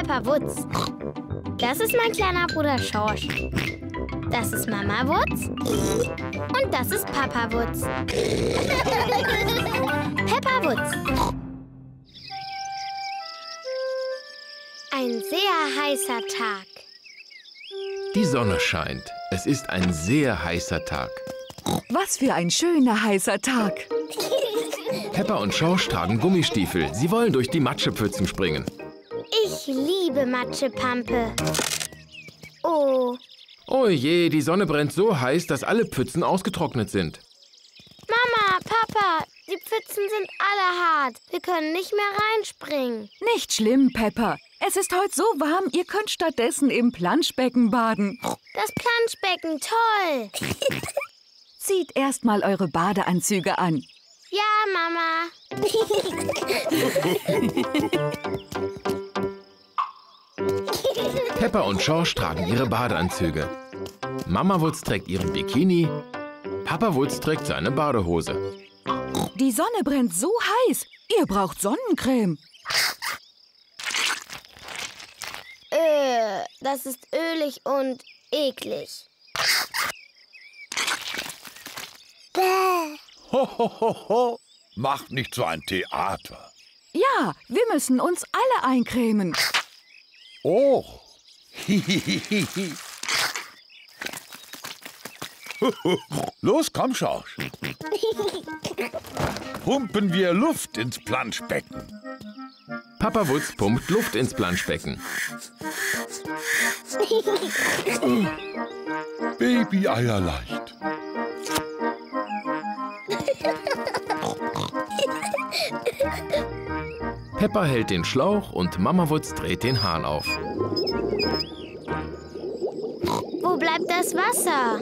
Papa Wutz. Das ist mein kleiner Bruder Schorsch. Das ist Mama Wutz. Und das ist Papa Wutz. Peppa Wutz. Ein sehr heißer Tag. Die Sonne scheint. Es ist ein sehr heißer Tag. Was für ein schöner heißer Tag. Peppa und Schorsch tragen Gummistiefel. Sie wollen durch die Matschepfützen springen. Ich liebe Matschepampe. Oh. Oh je, die Sonne brennt so heiß, dass alle Pfützen ausgetrocknet sind. Mama, Papa, die Pfützen sind alle hart. Wir können nicht mehr reinspringen. Nicht schlimm, Peppa. Es ist heute so warm, ihr könnt stattdessen im Planschbecken baden. Das Planschbecken, toll. Zieht erst mal eure Badeanzüge an. Ja, Mama. Peppa und Schorsch tragen ihre Badeanzüge. Mama Wutz trägt ihren Bikini. Papa Wutz trägt seine Badehose. Die Sonne brennt so heiß. Ihr braucht Sonnencreme. Das ist ölig und eklig. Bäh. Ho, ho, ho, ho. Macht nicht so ein Theater. Ja, wir müssen uns alle eincremen. Oh. Los, komm, Schorsch. Pumpen wir Luft ins Planschbecken. Papa Wutz pumpt Luft ins Planschbecken. Baby-Eier leicht. Peppa hält den Schlauch und Mama Wutz dreht den Hahn auf. Wo bleibt das Wasser?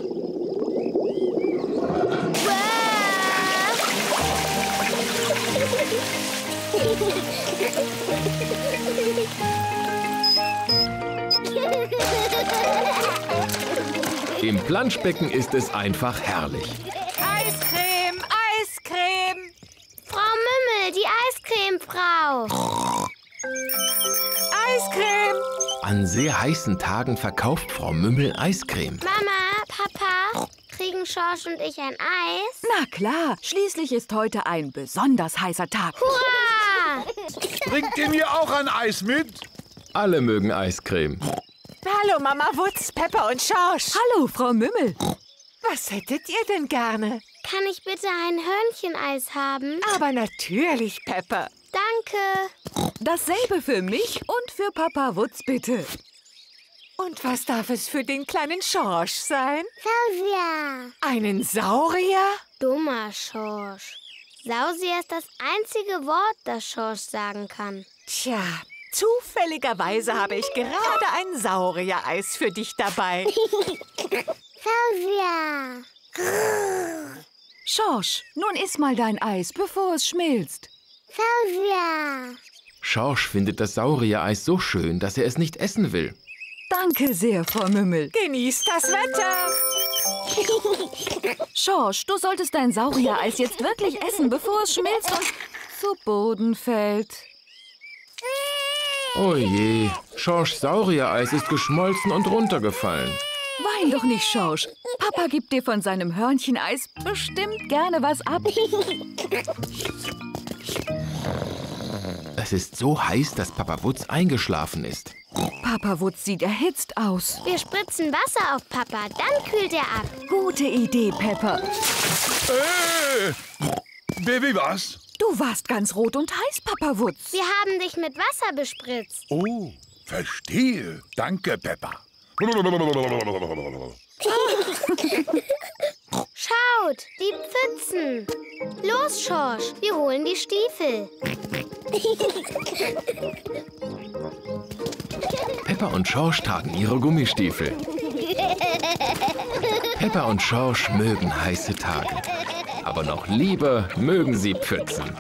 Im Planschbecken ist es einfach herrlich. Eiscreme, Eiscreme! Frau Mümmel, die Eiscremefrau. Eiscreme! An sehr heißen Tagen verkauft Frau Mümmel Eiscreme. Mama, Papa, kriegen Schorsch und ich ein Eis? Na klar, schließlich ist heute ein besonders heißer Tag. Hurra! Bringt ihr mir auch ein Eis mit? Alle mögen Eiscreme. Hallo, Mama Wutz, Peppa und Schorsch. Hallo, Frau Mümmel. Was hättet ihr denn gerne? Kann ich bitte ein Hörncheneis haben? Aber natürlich, Peppa. Danke. Dasselbe für mich und für Papa Wutz, bitte. Und was darf es für den kleinen Schorsch sein? Saurier. Einen Saurier? Dummer Schorsch. Sausier ist das einzige Wort, das Schorsch sagen kann. Tja, zufälligerweise habe ich gerade ein Saurier-Eis für dich dabei. Saurier. Schorsch, nun iss mal dein Eis, bevor es schmilzt. Saurier. Schorsch findet das Sauriereis so schön, dass er es nicht essen will. Danke sehr, Frau Mümmel. Genießt das Wetter. Schorsch, du solltest dein Sauriereis jetzt wirklich essen, bevor es schmilzt und zu Boden fällt. Oh je, Schorschs Sauriereis ist geschmolzen und runtergefallen. Wein doch nicht, Schorsch. Papa gibt dir von seinem Hörncheneis bestimmt gerne was ab. Es ist so heiß, dass Papa Wutz eingeschlafen ist. Papa Wutz sieht erhitzt aus. Wir spritzen Wasser auf Papa, dann kühlt er ab. Gute Idee, Peppa. Baby, was? Du warst ganz rot und heiß, Papa Wutz. Wir haben dich mit Wasser bespritzt. Oh, verstehe. Danke, Peppa. Schaut, die Pfützen. Los, Schorsch, wir holen die Stiefel. Peppa und Schorsch tragen ihre Gummistiefel. Peppa und Schorsch mögen heiße Tage. Aber noch lieber mögen sie Pfützen.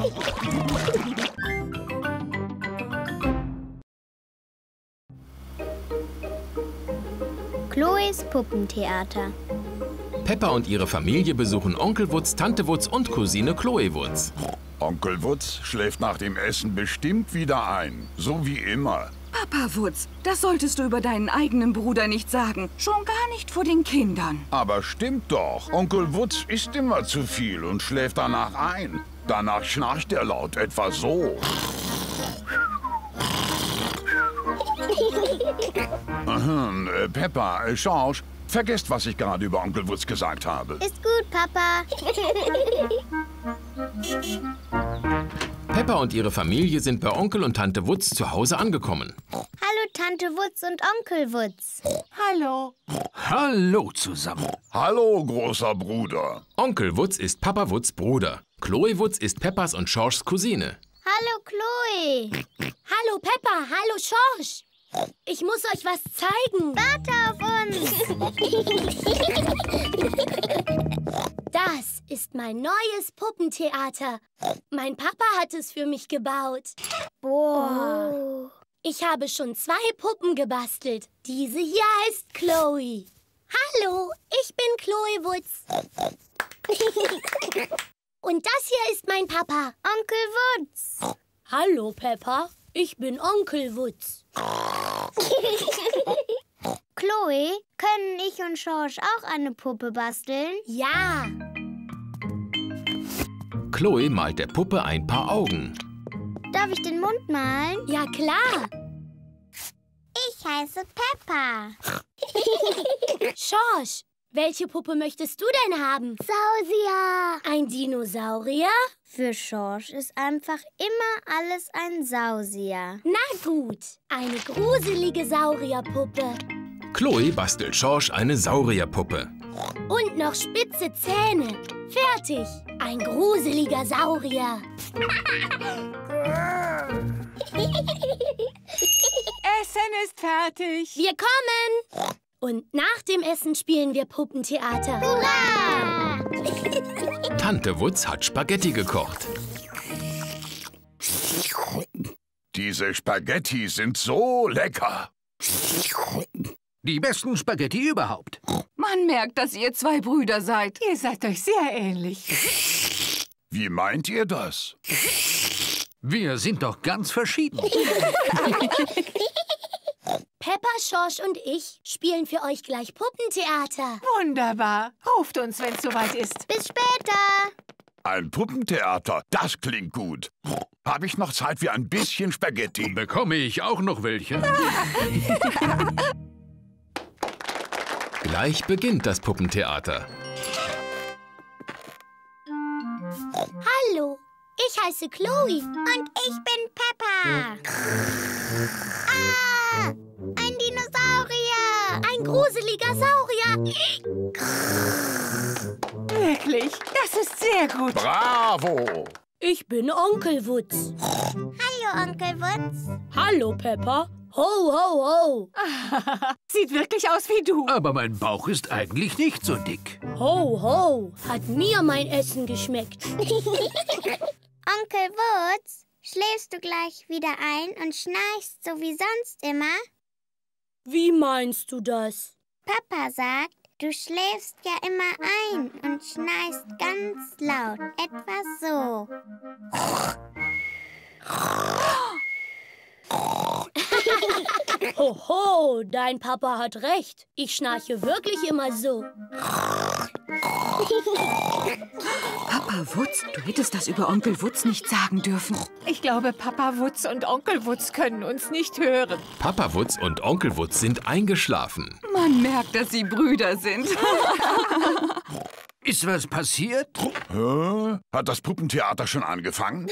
Chloes Puppentheater. Peppa und ihre Familie besuchen Onkel Wutz, Tante Wutz und Cousine Chloe Wutz. Onkel Wutz schläft nach dem Essen bestimmt wieder ein. So wie immer. Papa Wutz, das solltest du über deinen eigenen Bruder nicht sagen. Schon gar nicht vor den Kindern. Aber stimmt doch. Onkel Wutz isst immer zu viel und schläft danach ein. Danach schnarcht er laut, etwa so. Peppa, Schorsch, vergesst, was ich gerade über Onkel Wutz gesagt habe. Ist gut, Papa. Peppa und ihre Familie sind bei Onkel und Tante Wutz zu Hause angekommen. Hallo, Tante Wutz und Onkel Wutz. Hallo. Hallo zusammen. Hallo, großer Bruder. Onkel Wutz ist Papa Wutz' Bruder. Chloe Wutz ist Peppas und Schorschs Cousine. Hallo, Chloe. Hallo Peppa, hallo Schorsch. Ich muss euch was zeigen. Warte auf uns. Das ist mein neues Puppentheater. Mein Papa hat es für mich gebaut. Boah. Ich habe schon 2 Puppen gebastelt. Diese hier heißt Chloe. Hallo, ich bin Chloe Wutz. Und das hier ist mein Papa. Onkel Wutz. Hallo Peppa, ich bin Onkel Wutz. Chloe, können ich und Schorsch auch eine Puppe basteln? Ja. Chloe malt der Puppe ein paar Augen. Darf ich den Mund malen? Ja, klar. Ich heiße Peppa. Schorsch, welche Puppe möchtest du denn haben? Sausier. Ein Dinosaurier? Für Schorsch ist einfach immer alles ein Sausier. Na gut, eine gruselige Saurierpuppe. Chloe bastelt Schorsch eine Saurierpuppe. Und noch spitze Zähne. Fertig. Ein gruseliger Saurier. Essen ist fertig. Wir kommen. Und nach dem Essen spielen wir Puppentheater. Hurra! Tante Wutz hat Spaghetti gekocht. Diese Spaghetti sind so lecker. Die besten Spaghetti überhaupt. Man merkt, dass ihr 2 Brüder seid. Ihr seid euch sehr ähnlich. Wie meint ihr das? Wir sind doch ganz verschieden. Peppa, Schorsch und ich spielen für euch gleich Puppentheater. Wunderbar. Ruft uns, wenn es soweit ist. Bis später. Ein Puppentheater, das klingt gut. Habe ich noch Zeit für ein bisschen Spaghetti? Bekomme ich auch noch welche? Gleich beginnt das Puppentheater. Hallo, ich heiße Chloe. Und ich bin Peppa. Ah, ein Dinosaurier. Ein gruseliger Saurier. Wirklich, das ist sehr gut. Bravo! Ich bin Onkel Wutz. Hallo, Onkel Wutz. Hallo, Peppa. Ho, ho, ho. Sieht wirklich aus wie du. Aber mein Bauch ist eigentlich nicht so dick. Ho, ho. Hat mir mein Essen geschmeckt. Onkel Wutz, schläfst du gleich wieder ein und schnarchst so wie sonst immer? Wie meinst du das? Papa sagt, du schläfst ja immer ein und schnarchst ganz laut. Etwa so. Hoho, dein Papa hat recht. Ich schnarche wirklich immer so. Papa Wutz, du hättest das über Onkel Wutz nicht sagen dürfen. Ich glaube, Papa Wutz und Onkel Wutz können uns nicht hören. Papa Wutz und Onkel Wutz sind eingeschlafen. Man merkt, dass sie Brüder sind. Ist was passiert? Hä? Hat das Puppentheater schon angefangen?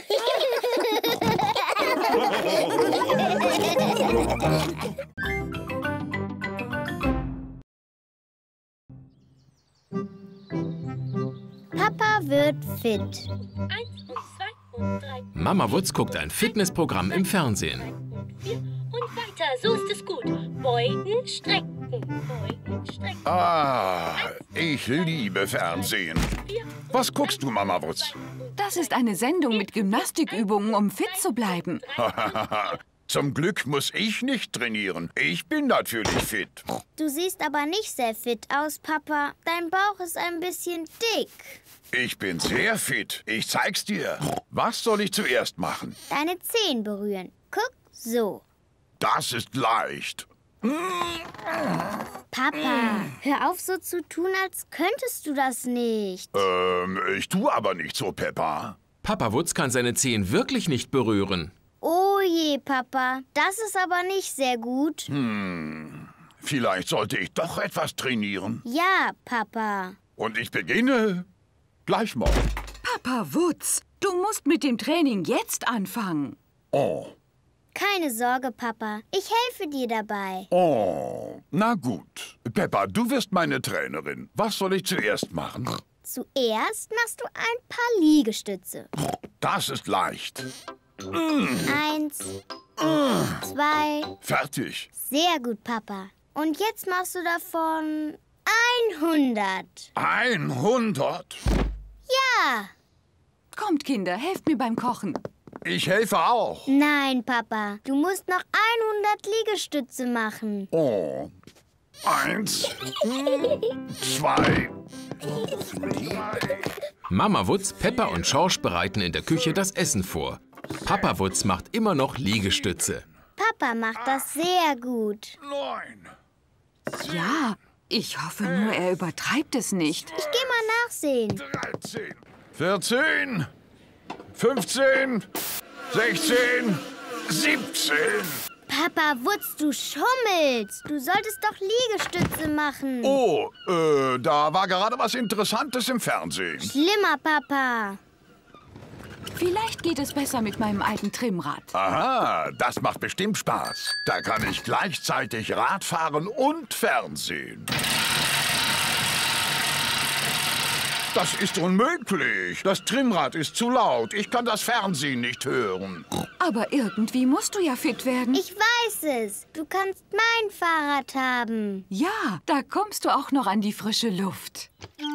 Papa wird fit. 1 und 2 und 3. Mama Wutz guckt ein Fitnessprogramm im Fernsehen. Und 4 und weiter. So ist es gut. Beugen, strecken. Beugen, strecken. Ah, ich liebe Fernsehen. Was guckst du, Mama Wutz? Das ist eine Sendung mit Gymnastikübungen, um fit zu bleiben. Zum Glück muss ich nicht trainieren. Ich bin natürlich fit. Du siehst aber nicht sehr fit aus, Papa. Dein Bauch ist ein bisschen dick. Ich bin sehr fit. Ich zeig's dir. Was soll ich zuerst machen? Deine Zehen berühren. Guck, so. das ist leicht. Papa, hör auf so zu tun, als könntest du das nicht. Ich tue aber nicht so, Peppa. Papa Wutz kann seine Zehen wirklich nicht berühren. Oh je, Papa, das ist aber nicht sehr gut. Vielleicht sollte ich doch etwas trainieren. Ja, Papa. Und ich beginne gleich morgen. Papa Wutz, du musst mit dem Training jetzt anfangen. Oh, Keine Sorge, Papa. Ich helfe dir dabei. oh, na gut. Peppa, du wirst meine Trainerin. Was soll ich zuerst machen? Zuerst machst du ein paar Liegestütze. Das ist leicht. 1, 2. Fertig. Sehr gut, Papa. Und jetzt machst du davon 100. 100. Ja. Kommt, Kinder, helft mir beim Kochen. Ich helfe auch. Nein, Papa. Du musst noch 100 Liegestütze machen. Oh. 1, 2, 3. Mama Wutz, Peppa und Schorsch bereiten in der Küche das Essen vor. Papa Wutz macht immer noch Liegestütze. Papa macht das sehr gut. 9. Ja, ich hoffe nur, er übertreibt es nicht. Ich gehe mal nachsehen. 13, 14, 15, 16, 17. Papa Wutz, du schummelst. Du solltest doch Liegestütze machen. Oh, da war gerade was Interessantes im Fernsehen. Schlimmer, Papa. Vielleicht geht es besser mit meinem alten Trimmrad. Aha, das macht bestimmt Spaß. Da kann ich gleichzeitig Rad fahren und Fernsehen. Das ist unmöglich. Das Trimmrad ist zu laut. Ich kann das Fernsehen nicht hören. Aber irgendwie musst du ja fit werden. Ich weiß es. Du kannst mein Fahrrad haben. Ja, da kommst du auch noch an die frische Luft.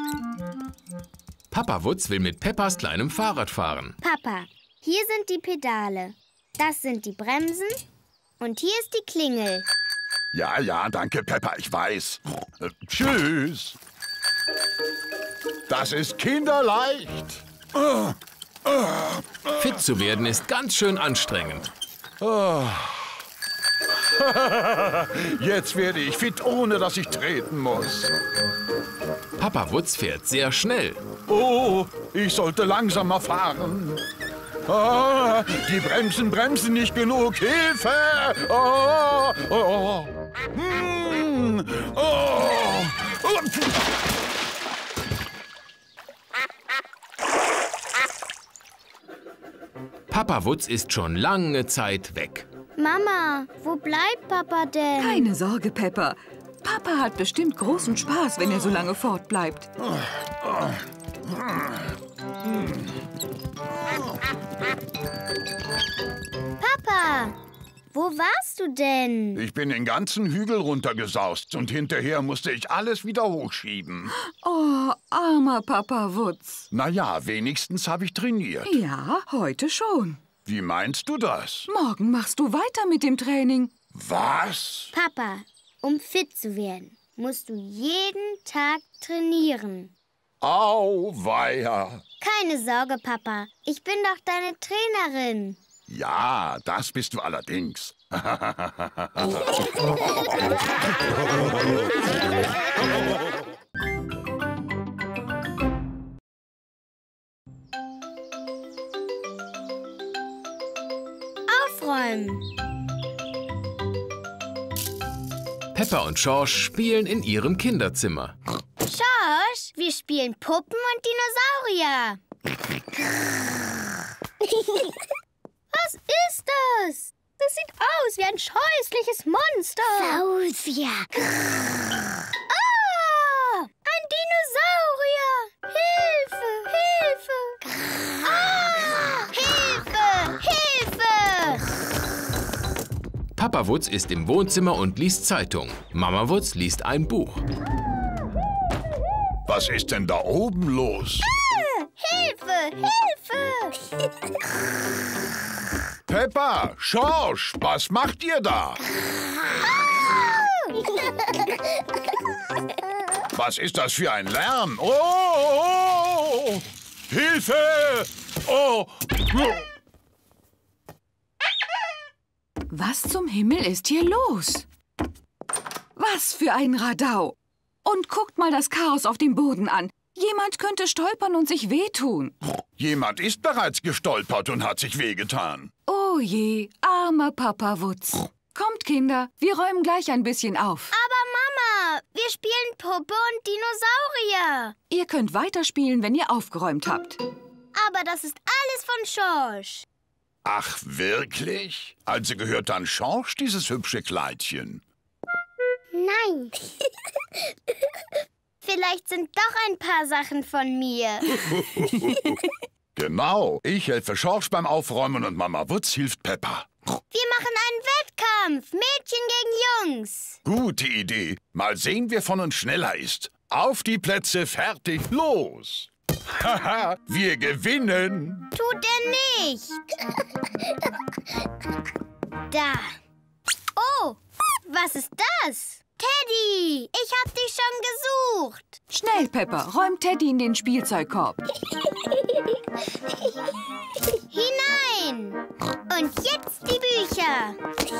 Papa Wutz will mit Peppas kleinem Fahrrad fahren. Papa, hier sind die Pedale. Das sind die Bremsen. Und hier ist die Klingel. Ja, danke, Peppa, ich weiß. Tschüss. Das ist kinderleicht. Fit zu werden ist ganz schön anstrengend. Jetzt werde ich fit, ohne dass ich treten muss. Papa Wutz fährt sehr schnell. Oh, ich sollte langsamer fahren. Ah, die Bremsen bremsen nicht genug. Hilfe! Oh, oh, oh. Papa Wutz ist schon lange Zeit weg. Mama, wo bleibt Papa denn? Keine Sorge, Peppa. Papa hat bestimmt großen Spaß, wenn er so lange fortbleibt. Papa, wo warst du denn? Ich bin den ganzen Hügel runtergesaust und hinterher musste ich alles wieder hochschieben. Oh, armer Papa Wutz. Naja, wenigstens habe ich trainiert. Ja, heute schon. Wie meinst du das? Morgen machst du weiter mit dem Training. Was? Papa, um fit zu werden, musst du jeden Tag trainieren. Auweia. Keine Sorge, Papa. Ich bin doch deine Trainerin. Ja, das bist du allerdings. Aufräumen. Peppa und Schorsch spielen in ihrem Kinderzimmer. Schorsch, wir spielen Puppen und Dinosaurier. Was ist das? Das sieht aus wie ein scheußliches Monster. Saurier. Ah! Ein Dinosaurier! Hilfe! Hilfe! Ah! Hilfe! Hilfe! Papa Wutz ist im Wohnzimmer und liest Zeitung. Mama Wutz liest ein Buch. Was ist denn da oben los? Hilfe! Hilfe! Peppa, Schorsch, was macht ihr da? Was ist das für ein Lärm? Oh! Hilfe! Oh! Was zum Himmel ist hier los? Was für ein Radau! Und guckt mal das Chaos auf dem Boden an. Jemand könnte stolpern und sich wehtun. Jemand ist bereits gestolpert und hat sich wehgetan. Oh je, armer Papa Wutz. Kommt, Kinder, wir räumen gleich ein bisschen auf. Aber Mama, wir spielen Puppe und Dinosaurier. Ihr könnt weiterspielen, wenn ihr aufgeräumt habt. Aber das ist alles von Schorsch. Ach, wirklich? Also gehört dann Schorsch dieses hübsche Kleidchen? Nein. Vielleicht sind doch ein paar Sachen von mir. Genau. Ich helfe Schorsch beim Aufräumen und Mama Wutz hilft Peppa. Wir machen einen Wettkampf. Mädchen gegen Jungs. Gute Idee. Mal sehen, wer von uns schneller ist. Auf die Plätze, fertig, los. Haha, wir gewinnen. Tut er nicht. Da. Oh, was ist das? Teddy, ich hab dich schon gesucht. Schnell, Peppa, räumt Teddy in den Spielzeugkorb. Hinein. Und jetzt die Bücher.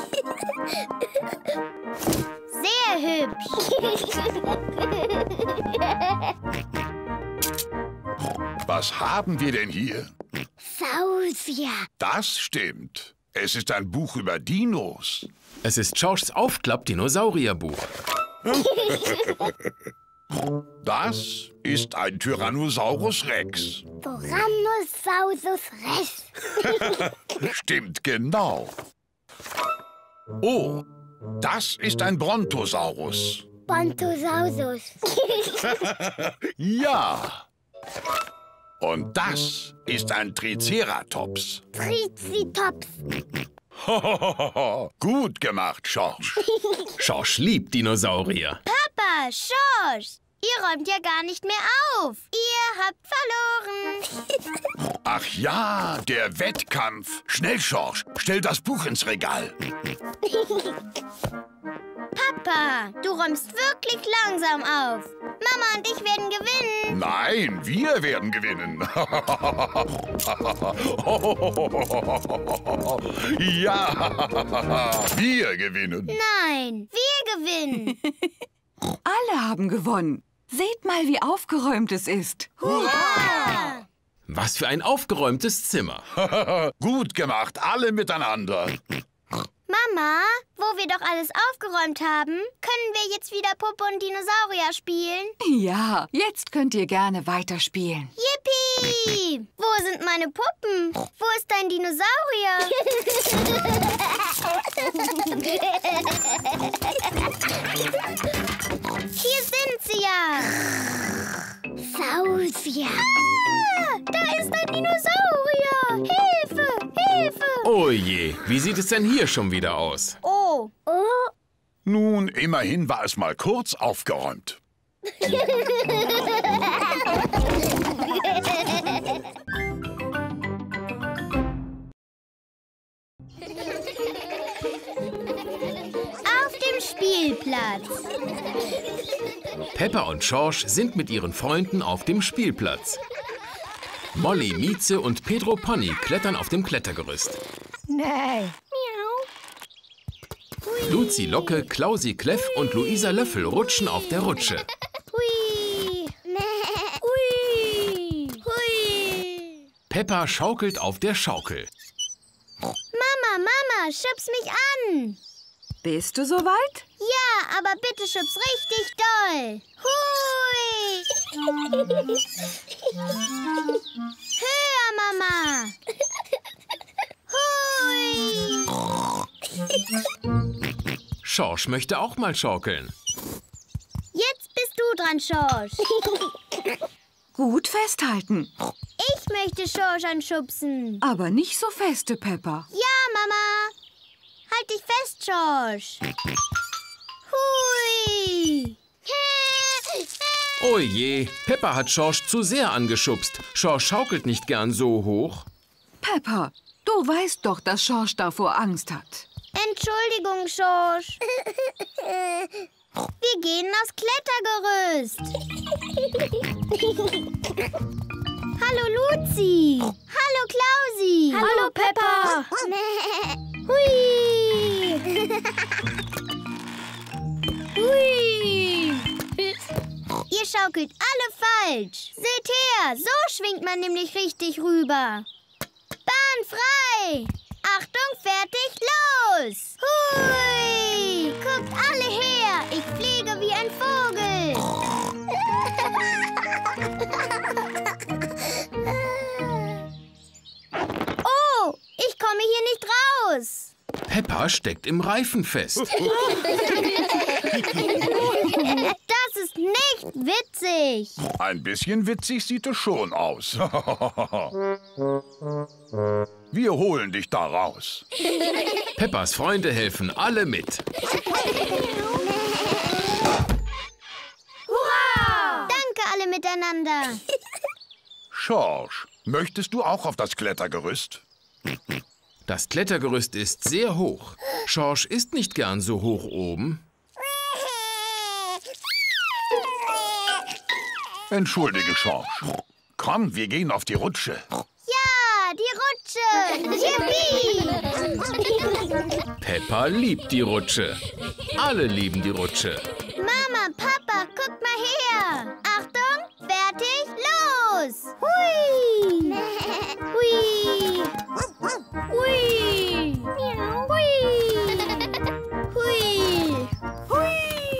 Sehr hübsch. Was haben wir denn hier? Saurier. Das stimmt. Es ist ein Buch über Dinos. Es ist Schorschs Aufklapp-Dinosaurierbuch. Das ist ein Tyrannosaurus Rex. Tyrannosaurus Rex. Stimmt genau. Oh, das ist ein Brontosaurus. Brontosaurus. Ja. Und das ist ein Triceratops. Triceratops. Gut gemacht, Schorsch. Schorsch liebt Dinosaurier. Papa, Schorsch, ihr räumt ja gar nicht mehr auf. Ihr habt verloren. Ach ja, der Wettkampf. Schnell, Schorsch, stell das Buch ins Regal. Papa, du räumst wirklich langsam auf. Mama und ich werden gewinnen. Nein, wir werden gewinnen. Ja, wir gewinnen. Nein, wir gewinnen. Alle haben gewonnen. Seht mal, wie aufgeräumt es ist. Hurra! Was für ein aufgeräumtes Zimmer. Gut gemacht, alle miteinander. Mama, wo wir doch alles aufgeräumt haben, können wir jetzt wieder Puppe und Dinosaurier spielen? Ja, jetzt könnt ihr gerne weiterspielen. Yippie! Wo sind meine Puppen? Wo ist dein Dinosaurier? Hier sind sie ja. Saurier. Ah, da ist ein Dinosaurier. Hilfe, Hilfe. Oh je, wie sieht es denn hier schon wieder aus? Oh. Nun, immerhin war es mal kurz aufgeräumt. Auf dem Spielplatz. Peppa und Schorsch sind mit ihren Freunden auf dem Spielplatz. Molly, Mieze und Pedro Pony klettern auf dem Klettergerüst. Nein. Luzi Locke, Klausi Kleff und Luisa Löffel rutschen auf der Rutsche. Hui. Hui. Hui. Peppa schaukelt auf der Schaukel. Mama, schubs mich an. Bist du soweit? Ja, aber bitte schubs richtig doll. Hui. Höher, Mama. Hui. Schorsch möchte auch mal schaukeln. Jetzt bist du dran, Schorsch. Gut festhalten. Ich möchte Schorsch anschubsen. Aber nicht so feste, Peppa. Ja, Mama. Halt dich fest, Schorsch. Hui. Oh je, Peppa hat Schorsch zu sehr angeschubst. Schorsch schaukelt nicht gern so hoch. Peppa, du weißt doch, dass Schorsch davor Angst hat. Entschuldigung, Schorsch. Wir gehen aufs Klettergerüst. Hallo, Luzi. Hallo, Klausi. Hallo, Peppa. Hui. schaukelt alle falsch. Seht her, so schwingt man nämlich richtig rüber. Bahn frei! Achtung, fertig, los! Hui! Guckt alle her, ich fliege wie ein Vogel. Oh, ich komme hier nicht raus. Peppa steckt im Reifen fest. Das ist nicht witzig. Ein bisschen witzig sieht es schon aus. Wir holen dich da raus. Peppas Freunde helfen alle mit. Hurra! Danke alle miteinander. Schorsch, möchtest du auch auf das Klettergerüst? Das Klettergerüst ist sehr hoch. Schorsch ist nicht gern so hoch oben. Entschuldige, Schorsch. Komm, wir gehen auf die Rutsche. Ja, die Rutsche. Yippie! Peppa liebt die Rutsche. Alle lieben die Rutsche. Mama, Papa, guckt mal her. Achtung, fertig, los. Hui. Hui. Hui. Hui. Hui. Hui.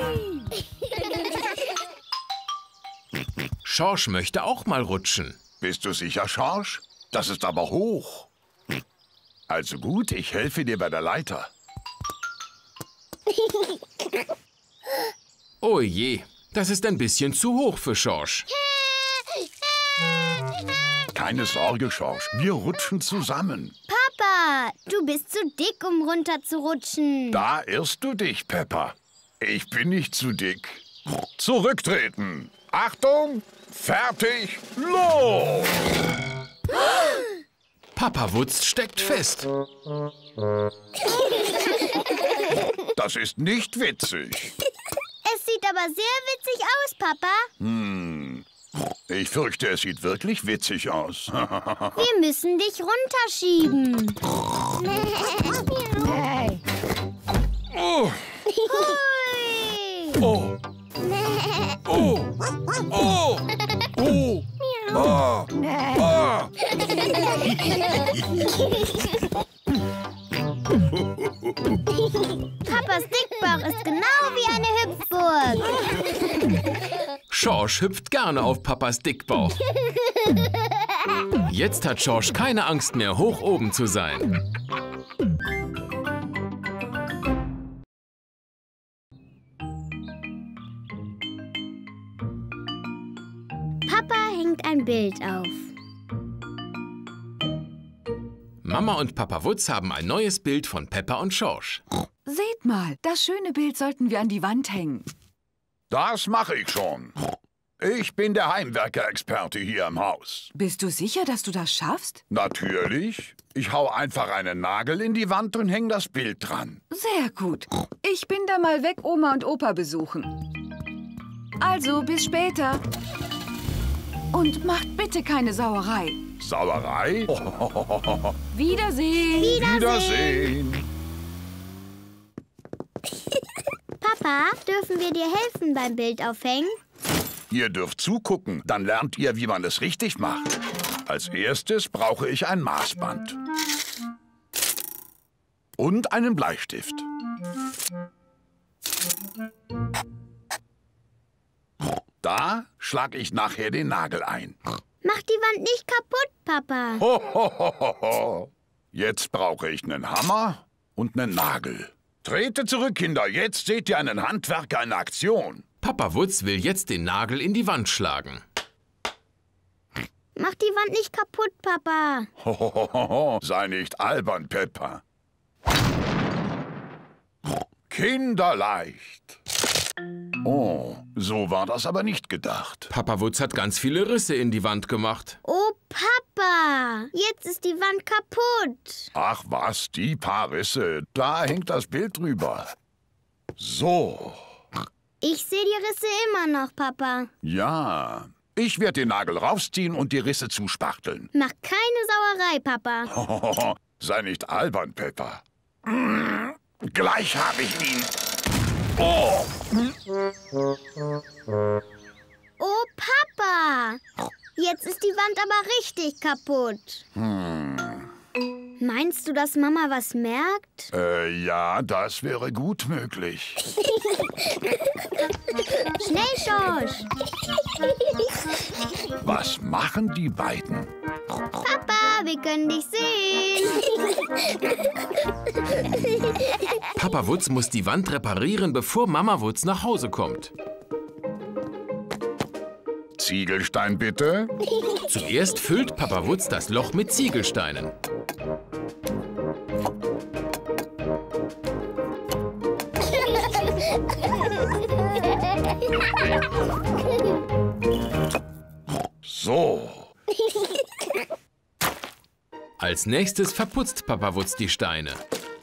Schorsch möchte auch mal rutschen. Bist du sicher, Schorsch? Das ist aber hoch. Also gut, ich helfe dir bei der Leiter. Oh je, das ist ein bisschen zu hoch für Schorsch. Keine Sorge, Schorsch, wir rutschen zusammen. Papa, du bist zu dick, um runter zu rutschen. Da irrst du dich, Peppa. Ich bin nicht zu dick. Zurücktreten. Achtung, fertig, los! Papa Wutz steckt fest. Das ist nicht witzig. Es sieht aber sehr witzig aus, Papa. Ich fürchte, es sieht wirklich witzig aus. Wir müssen dich runterschieben. Oh, Hui. oh, oh, oh, oh, ah, ah. Papas Dickbauch ist genau wie eine Hüpfburg. Schorsch hüpft gerne auf Papas Dickbauch. Jetzt hat Schorsch keine Angst mehr, hoch oben zu sein. Papa hängt ein Bild auf. Mama und Papa Wutz haben ein neues Bild von Peppa und Schorsch. Seht mal, das schöne Bild sollten wir an die Wand hängen. Das mache ich schon. Ich bin der Heimwerker-Experte hier im Haus. Bist du sicher, dass du das schaffst? Natürlich. Ich hau einfach einen Nagel in die Wand und häng das Bild dran. Sehr gut. Ich bin da mal weg Oma und Opa besuchen. Also, bis später. Und macht bitte keine Sauerei. Sauerei? Wiedersehen. Wiedersehen. Papa, dürfen wir dir helfen beim Bildaufhängen? Ihr dürft zugucken, dann lernt ihr, wie man es richtig macht. Als erstes brauche ich ein Maßband. Und einen Bleistift. Da schlage ich nachher den Nagel ein. Mach die Wand nicht kaputt, Papa. Ho, ho, ho, ho, ho. Jetzt brauche ich einen Hammer und einen Nagel. Trete zurück, Kinder. Jetzt seht ihr einen Handwerker in Aktion. Papa Wutz will jetzt den Nagel in die Wand schlagen. Mach die Wand nicht kaputt, Papa. Ho, ho, ho, ho, ho. Sei nicht albern, Peppa. Kinderleicht. Oh, so war das aber nicht gedacht. Papa Wutz hat ganz viele Risse in die Wand gemacht. Oh, Papa, jetzt ist die Wand kaputt. Ach was, die paar Risse. Da hängt das Bild drüber. So. Ich sehe die Risse immer noch, Papa. Ja. Ich werde den Nagel rausziehen und die Risse zuspachteln. Mach keine Sauerei, Papa. Hohoho, sei nicht albern, Peppa. Gleich habe ich ihn. Oh! Oh, Papa. Jetzt ist die Wand aber richtig kaputt. Meinst du, dass Mama was merkt? Ja, das wäre gut möglich. Schnell, Schorsch! Was machen die beiden? Papa, wir können dich sehen. Papa Wutz muss die Wand reparieren, bevor Mama Wutz nach Hause kommt. Ziegelstein bitte. Zuerst füllt Papa Wutz das Loch mit Ziegelsteinen. So. Als nächstes verputzt Papa Wutz die Steine.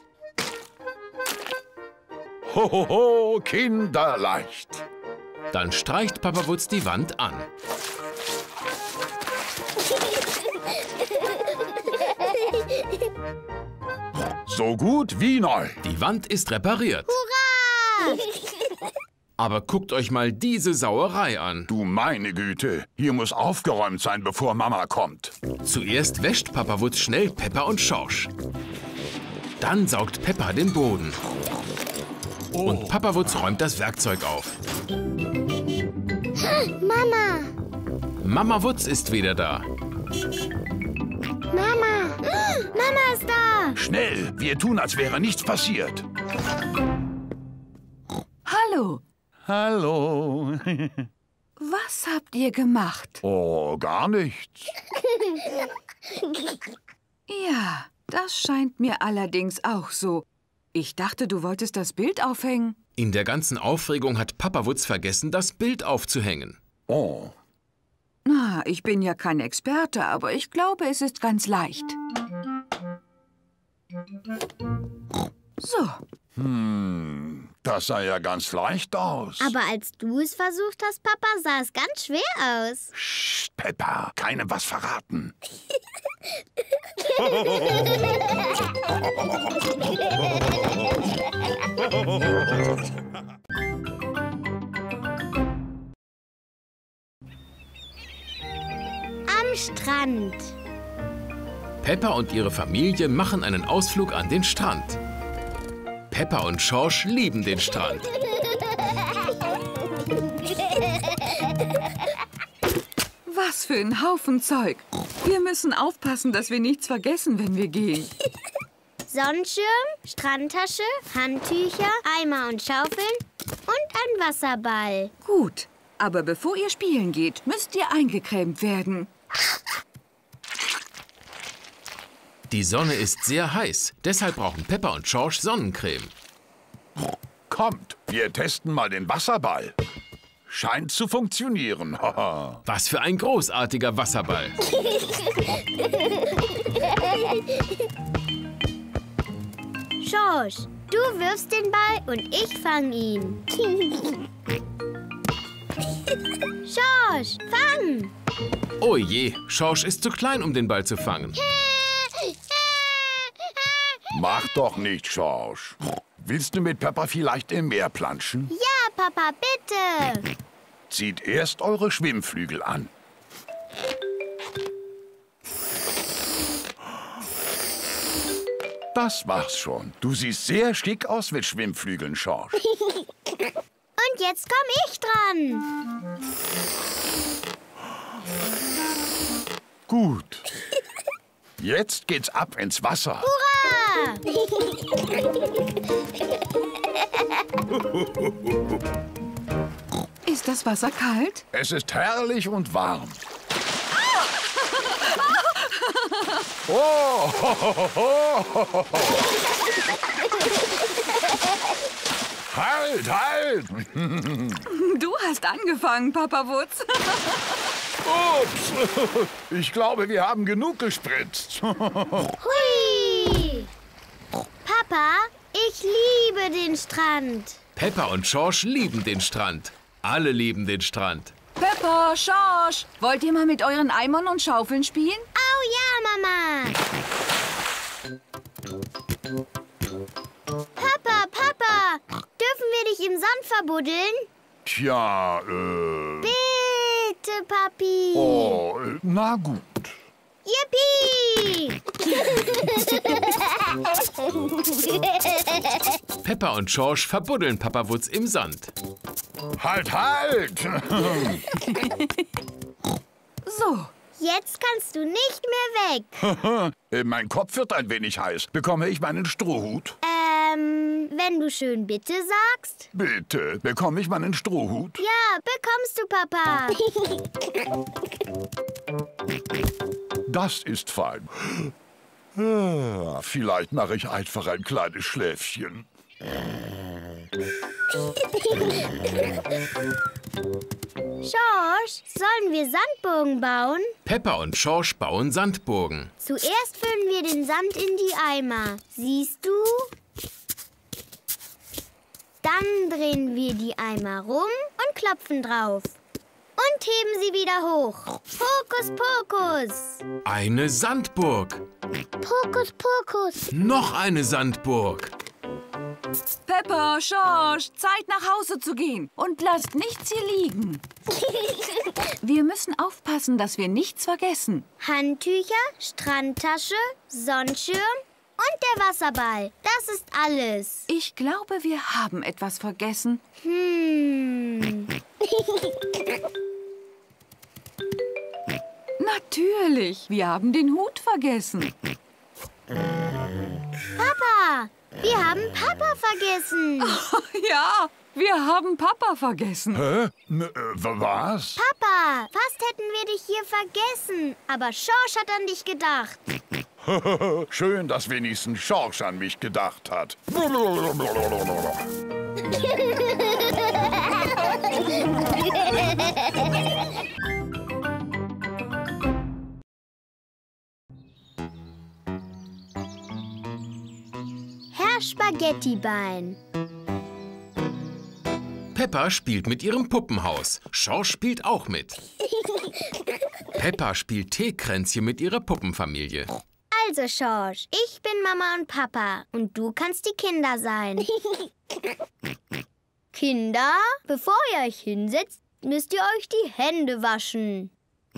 Hohoho, kinderleicht. Dann streicht Papa Wutz die Wand an. So gut wie neu. Die Wand ist repariert. Hurra! Aber guckt euch mal diese Sauerei an. Du meine Güte, hier muss aufgeräumt sein, bevor Mama kommt. Zuerst wäscht Papa Wutz schnell Peppa und Schorsch. Dann saugt Peppa den Boden. Und Papa Wutz räumt das Werkzeug auf. Mama! Mama Wutz ist wieder da. Mama! Mama ist da! Schnell, wir tun, als wäre nichts passiert. Hallo, Hallo. was habt ihr gemacht? Oh, gar nichts. Ja, das scheint mir allerdings auch so. Ich dachte, du wolltest das Bild aufhängen. In der ganzen Aufregung hat Papa Wutz vergessen, das Bild aufzuhängen. Oh, Na, ich bin ja kein Experte, aber ich glaube, es ist ganz leicht. So, das sah ja ganz leicht aus. Aber als du es versucht hast, Papa, sah es ganz schwer aus. Psst, Peppa, keinem was verraten. Am Strand. Peppa und ihre Familie machen einen Ausflug an den Strand. Peppa und Schorsch lieben den Strand. was für ein Haufen Zeug. Wir müssen aufpassen, dass wir nichts vergessen, wenn wir gehen. Sonnenschirm, Strandtasche, Handtücher, Eimer und Schaufeln und ein Wasserball. Gut, aber bevor ihr spielen geht, müsst ihr eingecremt werden. Die Sonne ist sehr heiß, deshalb brauchen Peppa und Schorsch Sonnencreme. Kommt, wir testen mal den Wasserball. Scheint zu funktionieren. Haha. Was für ein großartiger Wasserball. Schorsch, du wirfst den Ball und ich fang ihn. Schorsch, fang! Oh je, Schorsch ist zu klein, um den Ball zu fangen. Mach doch nicht, Schorsch. Willst du mit Peppa vielleicht im Meer planschen? Ja, Papa, bitte. Zieht erst eure Schwimmflügel an. Das war's schon. Du siehst sehr schick aus mit Schwimmflügeln, Schorsch. Und jetzt komm ich dran. Gut. Jetzt geht's ab ins Wasser. Hurra! Ist das Wasser kalt? Es ist herrlich und warm. Oh! Halt, halt! Du hast angefangen, Papa Wutz. Ups! Ich glaube, wir haben genug gespritzt. Hui! Papa, ich liebe den Strand. Peppa und Schorsch lieben den Strand. Alle lieben den Strand. Peppa, Schorsch, wollt ihr mal mit euren Eimern und Schaufeln spielen? Oh ja, Mama. Papa, dürfen wir dich im Sand verbuddeln? Tja, Bitte, Papa. Papi. Oh, na gut. Yippie! Peppa und Schorsch verbuddeln Papa Wutz im Sand. Halt, halt! So, Jetzt kannst du nicht mehr weg. Mein Kopf wird ein wenig heiß. Bekomme ich meinen Strohhut? Wenn du schön bitte sagst. Bitte, bekomme ich meinen Strohhut? Ja, bekommst du, Papa. Das ist fein. Vielleicht mache ich einfach ein kleines Schläfchen. Schorsch, sollen wir Sandburgen bauen? Peppa und Schorsch bauen Sandburgen. Zuerst füllen wir den Sand in die Eimer. Siehst du? Dann drehen wir die Eimer rum und klopfen drauf. Und heben sie wieder hoch. Hokus Pokus. Eine Sandburg. Pokus Pokus. Noch eine Sandburg. Peppa, Schorsch, Zeit nach Hause zu gehen. Und lasst nichts hier liegen. Wir müssen aufpassen, dass wir nichts vergessen. Handtücher, Strandtasche, Sonnenschirm und der Wasserball. Das ist alles. Ich glaube, wir haben etwas vergessen. Natürlich, wir haben den Hut vergessen. Papa, wir haben Papa vergessen. Ja, wir haben Papa vergessen. Hä? Was? Papa, fast hätten wir dich hier vergessen. Aber Schorsch hat an dich gedacht. Schön, dass wenigstens Schorsch an mich gedacht hat. Herr Spaghettibein. Peppa spielt mit ihrem Puppenhaus. Schorsch spielt auch mit. Peppa spielt Teekränzchen mit ihrer Puppenfamilie. Also, Schorsch, ich bin Mama und Papa und du kannst die Kinder sein. Kinder, bevor ihr euch hinsetzt, müsst ihr euch die Hände waschen.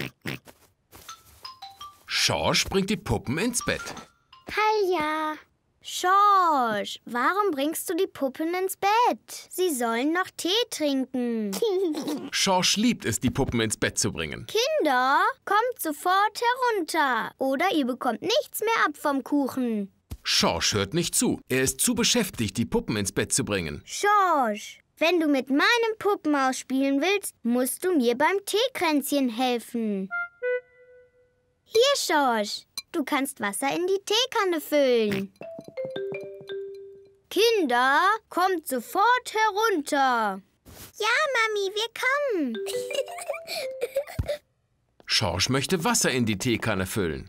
Schorsch bringt die Puppen ins Bett. Ja. Schorsch, warum bringst du die Puppen ins Bett? Sie sollen noch Tee trinken. Schorsch liebt es, die Puppen ins Bett zu bringen. Kinder, kommt sofort herunter oder ihr bekommt nichts mehr ab vom Kuchen. Schorsch hört nicht zu. Er ist zu beschäftigt, die Puppen ins Bett zu bringen. Schorsch, wenn du mit meinem Puppenhaus spielen willst, musst du mir beim Teekränzchen helfen. Hier, Schorsch, du kannst Wasser in die Teekanne füllen. Kinder, kommt sofort herunter. Ja, Mami, wir kommen. Schorsch möchte Wasser in die Teekanne füllen.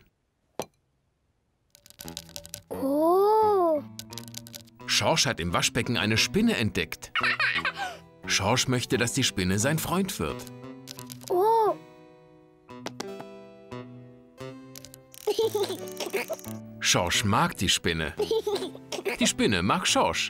Oh. Schorsch hat im Waschbecken eine Spinne entdeckt. Schorsch möchte, dass die Spinne sein Freund wird. Oh. Schorsch mag die Spinne. Die Spinne mag Schorsch.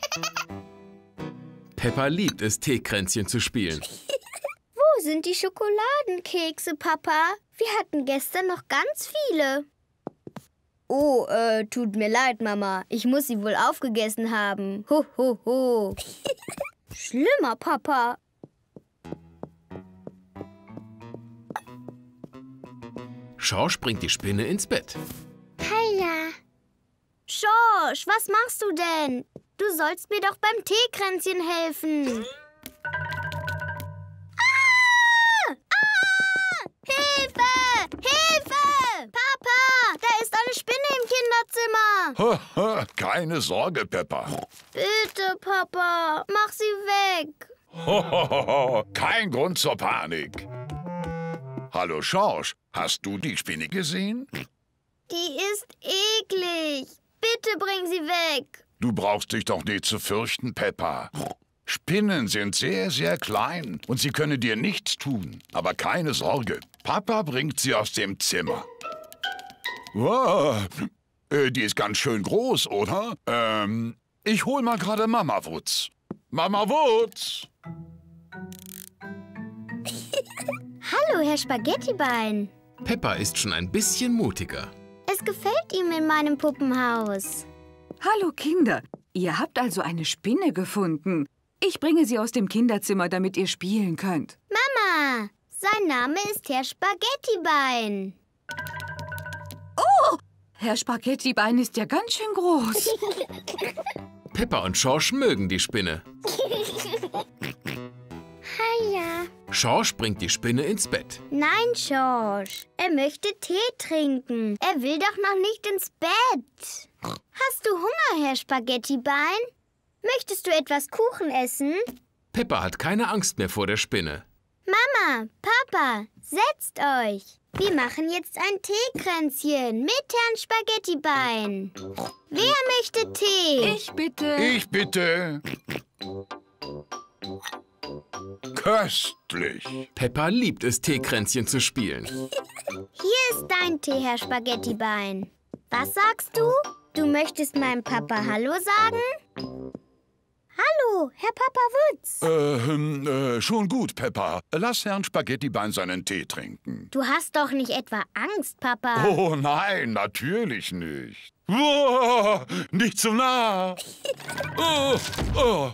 Peppa liebt es, Teekränzchen zu spielen. Wo sind die Schokoladenkekse, Papa? Wir hatten gestern noch ganz viele. Oh, tut mir leid, Mama. Ich muss sie wohl aufgegessen haben. Ho, ho, ho. Schlimmer, Papa. Schorsch bringt die Spinne ins Bett. Heia. Schorsch, was machst du denn? Du sollst mir doch beim Teekränzchen helfen. Hilfe! Hilfe! Papa, da ist eine Spinne im Kinderzimmer. Keine Sorge, Peppa. Bitte, Papa, mach sie weg. Kein Grund zur Panik. Hallo, Schorsch. Hast du die Spinne gesehen? Die ist eklig. Bitte bring sie weg. Du brauchst dich doch nicht zu fürchten, Peppa. Spinnen sind sehr, sehr klein und sie können dir nichts tun. Aber keine Sorge, Papa bringt sie aus dem Zimmer. Wow, die ist ganz schön groß, oder? Ich hol mal gerade Mama Wutz. Mama Wutz! Hallo, Hallo, Herr Spaghettibein. Peppa ist schon ein bisschen mutiger. Es gefällt ihm in meinem Puppenhaus. Hallo Kinder, ihr habt also eine Spinne gefunden. Ich bringe sie aus dem Kinderzimmer, damit ihr spielen könnt. Mama, sein Name ist Herr Spaghettibein. Oh, Herr Spaghettibein ist ja ganz schön groß. Peppa und Schorsch mögen die Spinne. Hiya. Schorsch bringt die Spinne ins Bett. Nein, Schorsch. Er möchte Tee trinken. Er will doch noch nicht ins Bett. Hast du Hunger, Herr Spaghettibein? Möchtest du etwas Kuchen essen? Peppa hat keine Angst mehr vor der Spinne. Mama, Papa, setzt euch. Wir machen jetzt ein Teekränzchen mit Herrn Spaghettibein. Wer möchte Tee? Ich bitte. Ich bitte. Köstlich. Peppa liebt es, Teekränzchen zu spielen. Hier ist dein Tee, Herr Spaghettibein. Was sagst du? Du möchtest meinem Papa Hallo sagen? Hallo, Herr Papa Wutz. Schon gut, Peppa. Lass Herrn Spaghettibein seinen Tee trinken. Du hast doch nicht etwa Angst, Papa. Oh nein, natürlich nicht. Oh, nicht so nah. Oh, oh.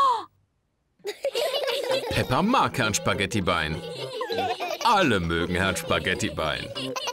Peppa mag Herrn Spaghettibein. Alle mögen Herrn Spaghettibein.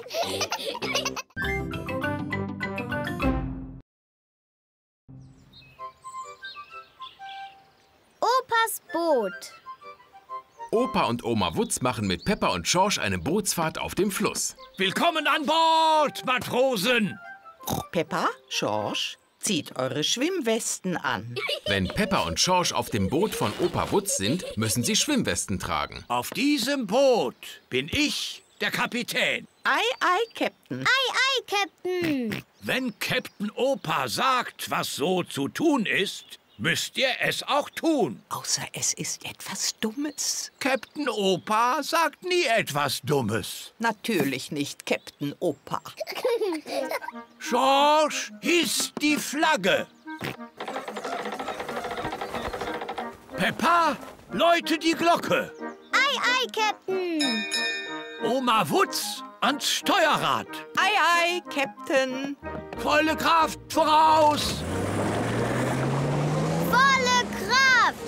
Opas Boot. Opa und Oma Wutz machen mit Peppa und Schorsch eine Bootsfahrt auf dem Fluss. Willkommen an Bord, Matrosen! Peppa, Schorsch, zieht eure Schwimmwesten an. Wenn Peppa und Schorsch auf dem Boot von Opa Wutz sind, müssen sie Schwimmwesten tragen. Auf diesem Boot bin ich der Kapitän. Ei, ei, Captain. Ei, Captain. Wenn Captain Opa sagt, was so zu tun ist, müsst ihr es auch tun. Außer es ist etwas Dummes. Captain Opa sagt nie etwas Dummes. Natürlich nicht, Captain Opa. Schorsch, hiss die Flagge. Peppa, läute die Glocke. Ei, Captain. Oma Wutz ans Steuerrad. Ei, ei, Captain. Volle Kraft voraus. Volle Kraft.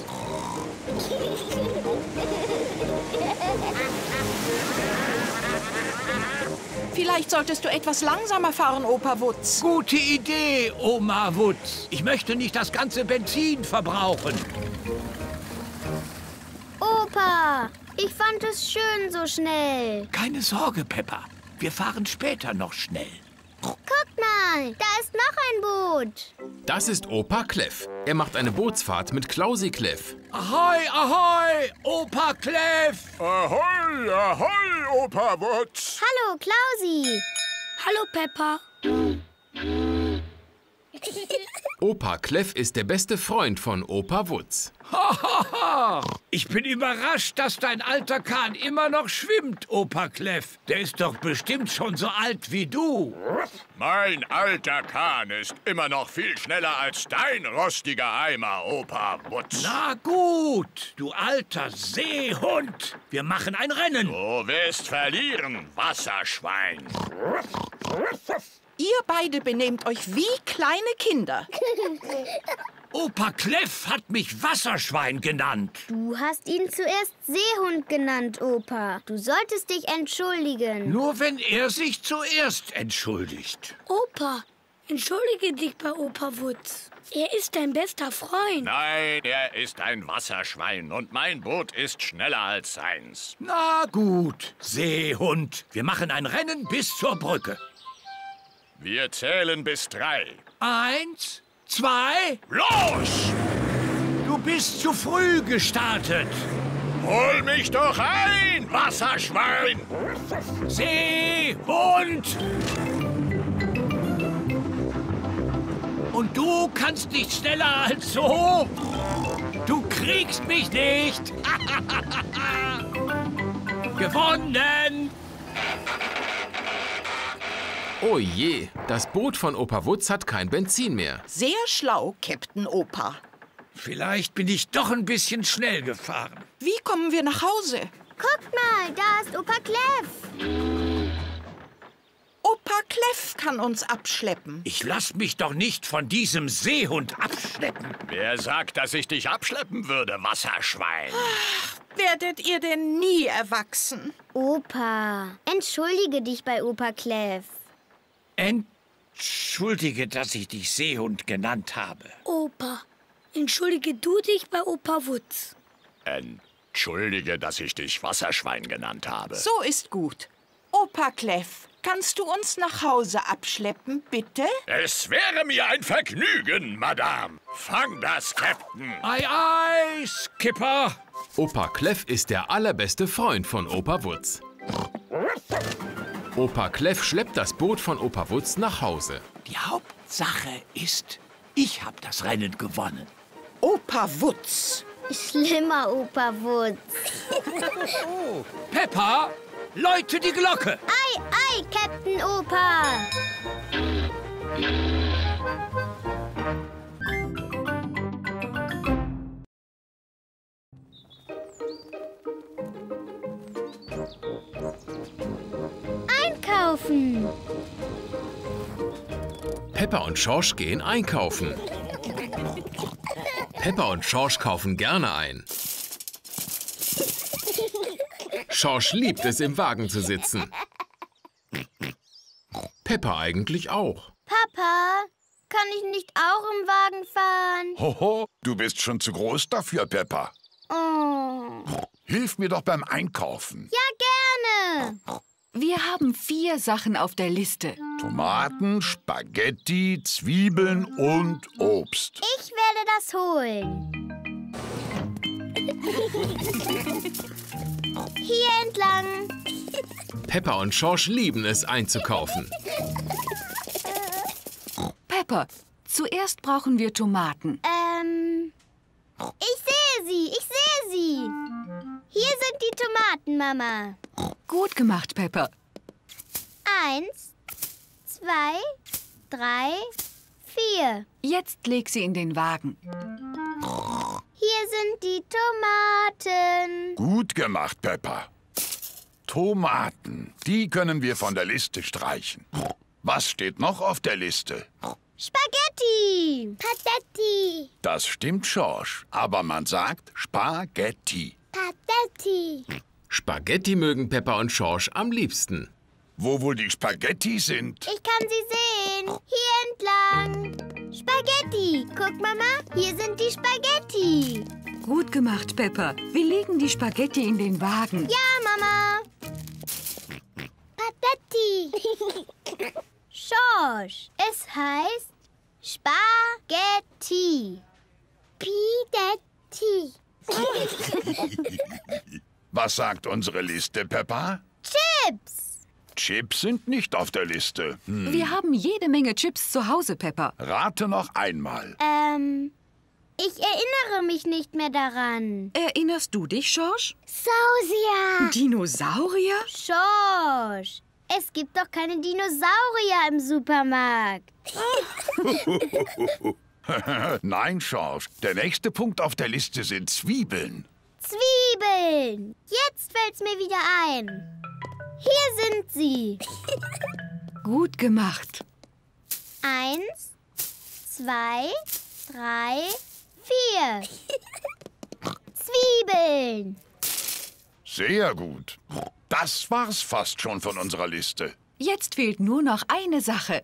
Vielleicht solltest du etwas langsamer fahren, Opa Wutz. Gute Idee, Oma Wutz. Ich möchte nicht das ganze Benzin verbrauchen. Opa, ich fand es schön so schnell. Keine Sorge, Peppa. Wir fahren später noch schnell. Guck mal, da ist noch ein Boot. Das ist Opa Kleff. Er macht eine Bootsfahrt mit Klausi Kleff. Ahoi, ahoi, Opa Kleff. Ahoi, ahoi, Opa Wutz. Hallo, Klausi. Hallo, Peppa. Opa Kleff ist der beste Freund von Opa Wutz. Ich bin überrascht, dass dein alter Kahn immer noch schwimmt, Opa Kleff. Der ist doch bestimmt schon so alt wie du. Mein alter Kahn ist immer noch viel schneller als dein rostiger Eimer, Opa Wutz. Na gut, du alter Seehund. Wir machen ein Rennen. Du wirst verlieren, Wasserschwein. Ihr beide benehmt euch wie kleine Kinder. Opa Kleff hat mich Wasserschwein genannt. Du hast ihn zuerst Seehund genannt, Opa. Du solltest dich entschuldigen. Nur wenn er sich zuerst entschuldigt. Opa, entschuldige dich bei Opa Wutz. Er ist dein bester Freund. Nein, er ist ein Wasserschwein und mein Boot ist schneller als seins. Na gut, Seehund. Wir machen ein Rennen bis zur Brücke. Wir zählen bis 3. 1, 2, los! Du bist zu früh gestartet. Hol mich doch ein, Wasserschwein! Seehund! Und du kannst nicht schneller als so? Du kriegst mich nicht! Gewonnen! Oh je, das Boot von Opa Wutz hat kein Benzin mehr. Sehr schlau, Captain Opa. Vielleicht bin ich doch ein bisschen schnell gefahren. Wie kommen wir nach Hause? Guckt mal, da ist Opa Clef. Opa Clef kann uns abschleppen. Ich lass mich doch nicht von diesem Seehund abschleppen. Wer sagt, dass ich dich abschleppen würde, Wasserschwein? Werdet ihr denn nie erwachsen? Opa, entschuldige dich bei Opa Clef. Entschuldige, dass ich dich Seehund genannt habe. Opa, entschuldige du dich bei Opa Wutz. Entschuldige, dass ich dich Wasserschwein genannt habe. So ist gut. Opa Clef, kannst du uns nach Hause abschleppen, bitte? Es wäre mir ein Vergnügen, Madame. Fang das, Captain. Ei, ei, Skipper. Opa Clef ist der allerbeste Freund von Opa Wutz. Opa Clef schleppt das Boot von Opa Wutz nach Hause. Die Hauptsache ist, ich habe das Rennen gewonnen. Opa Wutz. Schlimmer Opa Wutz. Peppa, läute die Glocke. Ei, ei, Captain Opa. Einkaufen. Peppa und Schorsch gehen einkaufen. Peppa und Schorsch kaufen gerne ein. Schorsch liebt es, im Wagen zu sitzen. Peppa eigentlich auch. Papa, kann ich nicht auch im Wagen fahren? Hoho, du bist schon zu groß dafür, Peppa. Oh. Hilf mir doch beim Einkaufen. Ja, gerne. Wir haben 4 Sachen auf der Liste. Tomaten, Spaghetti, Zwiebeln und Obst. Ich werde das holen. Hier entlang. Peppa und Schorsch lieben es, einzukaufen. Peppa, zuerst brauchen wir Tomaten. Ich sehe sie, Hier sind die Tomaten, Mama. Gut gemacht, Peppa. 1, 2, 3, 4. Jetzt leg sie in den Wagen. Hier sind die Tomaten. Gut gemacht, Peppa. Tomaten, die können wir von der Liste streichen. Was steht noch auf der Liste? Spaghetti. Patetti. Das stimmt, Schorsch, aber man sagt Spaghetti. Patetti. Spaghetti mögen Peppa und Schorsch am liebsten. Wo wohl die Spaghetti sind? Ich kann sie sehen. Hier entlang. Spaghetti. Guck, Mama, hier sind die Spaghetti. Gut gemacht, Peppa. Wir legen die Spaghetti in den Wagen. Ja, Mama. Patetti. Schorsch. Es heißt Spaghetti. Pidetti. Was sagt unsere Liste, Peppa? Chips. Chips sind nicht auf der Liste. Wir haben jede Menge Chips zu Hause, Peppa. Rate noch einmal. Ich erinnere mich nicht mehr daran. Erinnerst du dich, Schorsch? Sausia. Dinosaurier? Schorsch. Es gibt doch keine Dinosaurier im Supermarkt. Nein, Schorsch. Der nächste Punkt auf der Liste sind Zwiebeln. Zwiebeln. Jetzt fällt's mir wieder ein. Hier sind sie. Gut gemacht. 1, 2, 3, 4. Zwiebeln. Sehr gut. Das war's fast schon von unserer Liste. Jetzt fehlt nur noch eine Sache.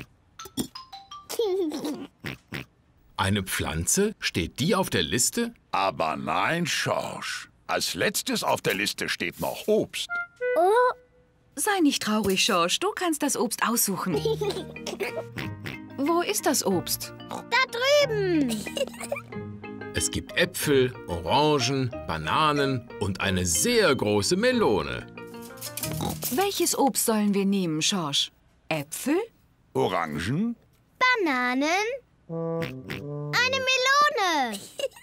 Eine Pflanze? Steht die auf der Liste? Aber nein, Schorsch. Als letztes auf der Liste steht noch Obst. Sei nicht traurig, Schorsch. Du kannst das Obst aussuchen. Wo ist das Obst? Da drüben. Es gibt Äpfel, Orangen, Bananen und eine sehr große Melone. Welches Obst sollen wir nehmen, Schorsch? Äpfel? Orangen? Bananen. Eine Melone.